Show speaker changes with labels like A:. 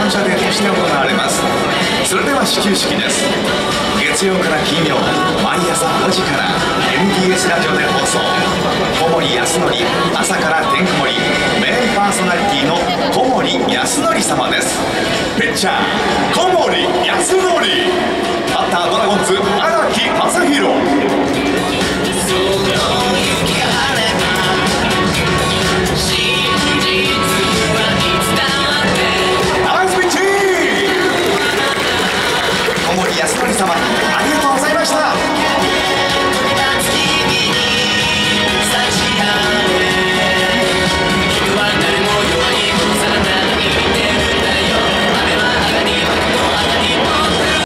A: 感謝デーとして行われます。それでは始球式です。月曜から金曜毎朝5時から MBS ラジオで放送、小森康則朝からてんこ盛り、メインパーソナリティの小森康則様です。ピッチャー小森